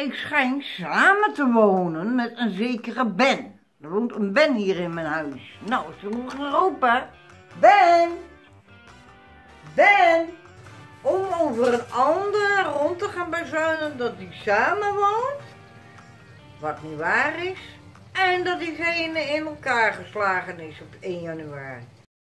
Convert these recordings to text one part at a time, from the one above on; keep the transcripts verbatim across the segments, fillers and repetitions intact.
ik schijn samen te wonen met een zekere Ben. Er woont een Ben hier in mijn huis. Nou, zullen we gaan roepen? Ben! Ben! Om over een ander rond te gaan bezuinen dat hij samen woont. Wat niet waar is. En dat diegene in elkaar geslagen is op één januari.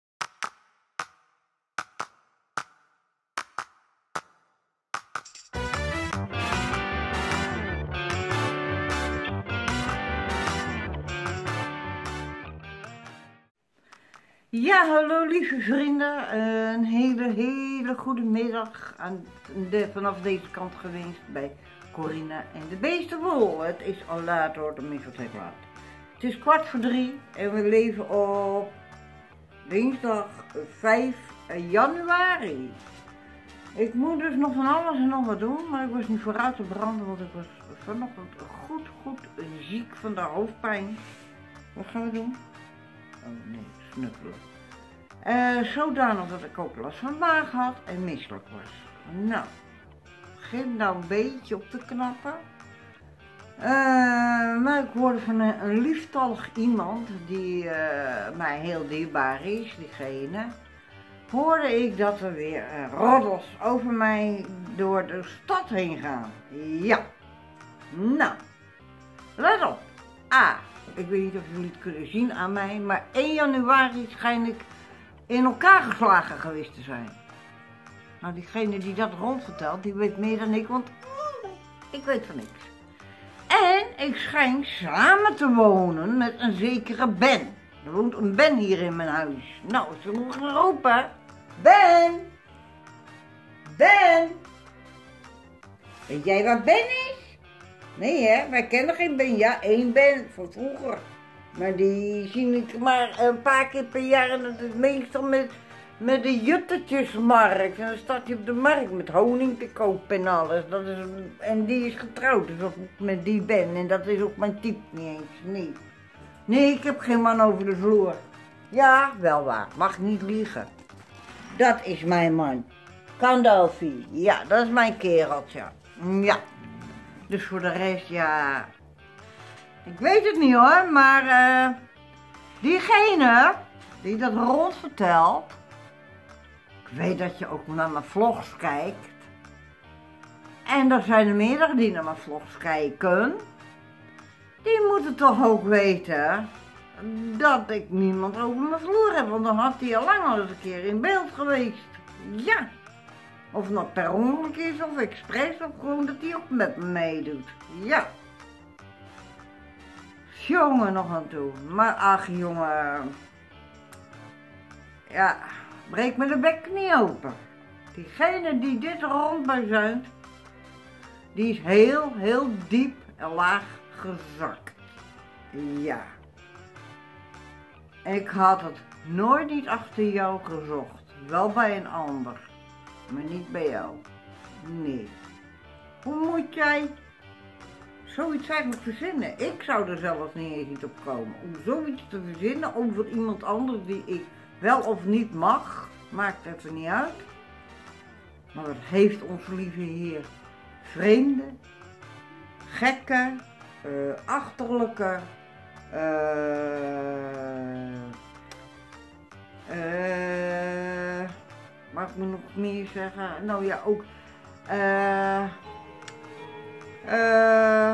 Ja, hallo lieve vrienden. Een hele, hele goede middag aan de, vanaf deze kant geweest bij Corina en de Beestenboel. Het is al laat hoor, tenminste het is laat. Het is kwart voor drie en we leven op dinsdag vijf januari. Ik moet dus nog van alles en nog wat doen, maar ik was niet vooruit te branden, want ik was vanochtend goed, goed ziek van de hoofdpijn. Wat gaan we doen? Oh nee, snuffelen. Uh, zodanig dat ik ook last van maag had en misselijk was. Nou, begint nou een beetje op te knappen. Uh, maar ik hoorde van een, een lieftallig iemand die uh, mij heel dierbaar is, diegene. Hoorde ik dat er weer uh, roddels over mij door de stad heen gaan. Ja. Nou, let op. A. Ik weet niet of jullie het kunnen zien aan mij, maar één januari schijn ik in elkaar geslagen geweest te zijn. Nou, diegene die dat rondvertelt, die weet meer dan ik, want ik weet van niks. En ik schijn samen te wonen met een zekere Ben. Er woont een Ben hier in mijn huis. Nou, zullen we gaan roepen? Ben! Ben! Weet jij waar Ben is? Nee hè, wij kennen geen Ben. Ja, één Ben van vroeger. Maar die zie ik maar een paar keer per jaar en dat is meestal met, met de juttetjesmarkt. En dan staat hij op de markt met honing te kopen en alles. Dat is, en die is getrouwd dus ook met die Ben en dat is ook mijn type niet eens. Nee. Nee, ik heb geen man over de vloer. Ja, wel waar. Mag niet liegen. Dat is mijn man. Gandalfie. Ja, dat is mijn kereltje. Ja. Dus voor de rest, ja... Ik weet het niet hoor, maar uh, diegene die dat rond vertelt, ik weet dat je ook naar mijn vlogs kijkt. En er zijn er meerdere die naar mijn vlogs kijken. Die moeten toch ook weten dat ik niemand over mijn vloer heb, want dan had hij al lang al eens een keer in beeld geweest. Ja. Of het nou per ongeluk is, of expres, of gewoon dat hij ook met me meedoet. Ja. Jongen nog aan toe. Maar ach jongen. Ja, breek me de bek niet open. Diegene die dit rondbezuint, die is heel, heel diep en laag gezakt. Ja. Ik had het nooit niet achter jou gezocht. Wel bij een ander. Maar niet bij jou. Nee. Hoe moet jij zoiets eigenlijk verzinnen? Ik zou er zelfs niet eens niet op komen. Om zoiets te verzinnen over iemand anders die ik wel of niet mag, maakt even niet uit. Maar wat heeft onze lieve Heer vreemde, gekke, uh, achterlijke, uh, uh, mag ik me nog meer zeggen? Nou ja, ook uh, uh,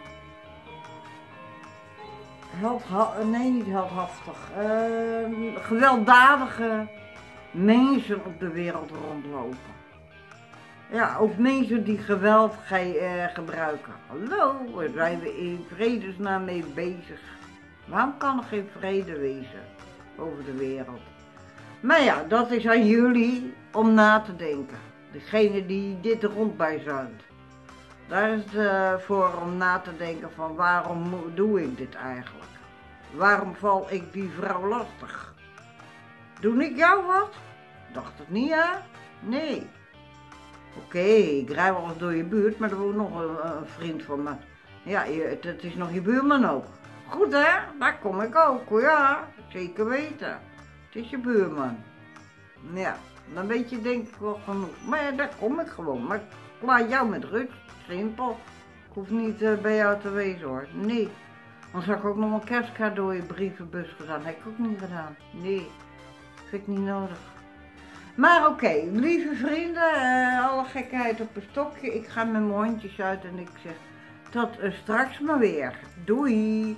held, nee niet heldhaftig, uh, gewelddadige mensen op de wereld rondlopen. Ja, ook mensen die geweld ge uh, gebruiken. Hallo, waar zijn we in vredesnaam mee bezig? Waarom kan er geen vrede wezen over de wereld? Maar ja, dat is aan jullie om na te denken. Degene die dit rondbijzuint. Daar is het uh, voor om na te denken van waarom doe ik dit eigenlijk? Waarom val ik die vrouw lastig? Doe ik jou wat? Dacht het niet ja? Nee. Oké, okay, ik rij wel eens door je buurt, maar er woont nog een, een vriend van me. Ja, je, het, het is nog je buurman ook. Goed hè, daar kom ik ook, ja, zeker weten. Het is je buurman. Ja, dan weet je denk ik wel genoeg. Maar ja, daar kom ik gewoon. Maar ik laat jou met rust, simpel. Ik hoef niet uh, bij jou te wezen hoor. Nee. Dan zou ik ook nog een kerstcadeau in brievenbus gedaan. Heb ik ook niet gedaan. Nee. Vind ik niet nodig. Maar oké, okay, lieve vrienden, uh, alle gekheid op een stokje. Ik ga met mijn hondjes uit en ik zeg tot uh, straks maar weer. Doei!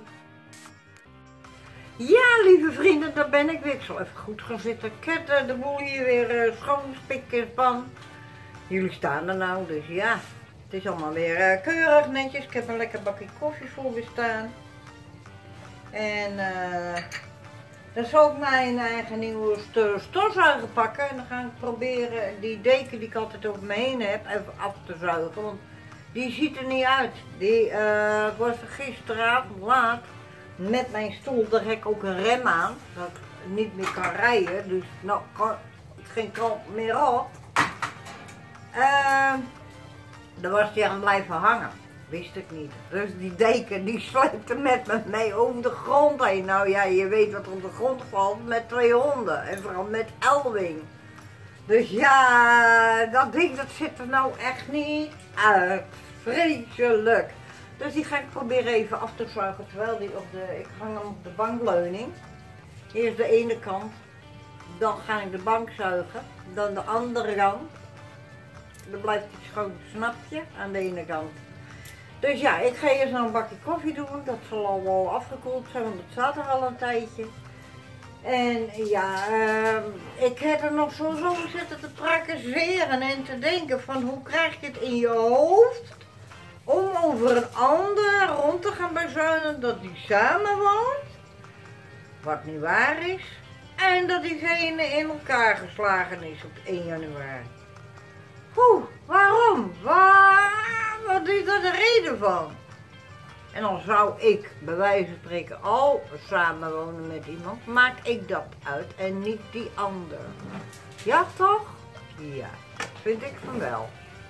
Ja, lieve vrienden, daar ben ik weer. Ik zal even goed gaan zitten. Ik heb uh, de boel hier weer uh, schoonspikken van. Jullie staan er nou, dus ja. Het is allemaal weer uh, keurig netjes. Ik heb een lekker bakje koffie voor me staan. En uh, dan zal ik mijn eigen nieuwe stofzuiger pakken. En dan ga ik proberen die deken die ik altijd over me heen heb even af te zuigen. Want die ziet er niet uit. Die uh, was gisteravond laat met mijn stoel. Daar heb ik ook een rem aan. Dat ik niet meer kan rijden. Dus nou kan ik geen kant meer op. Uh, dan was die aan blijven hangen. Wist ik niet. Dus die deken die sleepte met me mee over de grond heen. Nou ja, je weet wat er op de grond valt met twee honden. En vooral met Elwing. Dus ja, dat ding dat zit er nou echt niet uit. Vreselijk. Dus die ga ik proberen even af te zuigen. Terwijl die op de, ik hang hem op de bankleuning. Eerst de ene kant. Dan ga ik de bank zuigen. Dan de andere kant. Dan blijft hij schoon, snap je? Aan de ene kant. Dus ja, ik ga eerst nog een bakje koffie doen. Dat zal al wel afgekoeld zijn, want het staat er al een tijdje. En ja, uh, ik heb er nog zo zo zitten te prakkezeren en te denken van hoe krijg je het in je hoofd om over een ander rond te gaan bezuinen dat die samen woont, wat niet waar is, en dat diegene in elkaar geslagen is op één januari. Oeh, waarom? Waar? Wat is daar de reden van? En dan zou ik, bij wijze van spreken, al samenwonen met iemand, maak ik dat uit en niet die ander. Ja toch? Ja, vind ik van wel.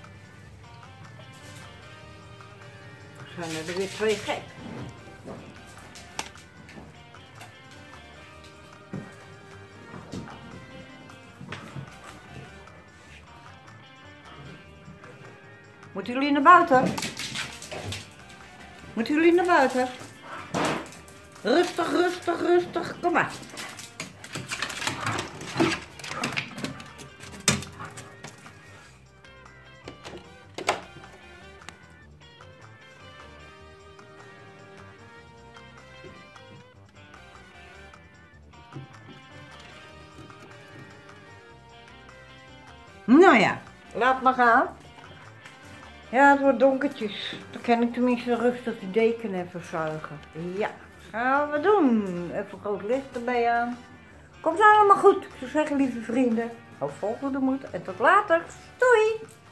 Dan zijn er weer twee gek. Moeten jullie naar buiten? Moeten jullie naar buiten? Rustig, rustig, rustig. Kom maar. Nou ja, laat maar gaan. Ja, het wordt donkertjes. Dan kan ik tenminste rustig die deken even zuigen. Ja, gaan we doen. Even groot licht erbij aan. Komt allemaal goed. Ik zou zeggen, lieve vrienden, hou vol goede moed en tot later. Doei!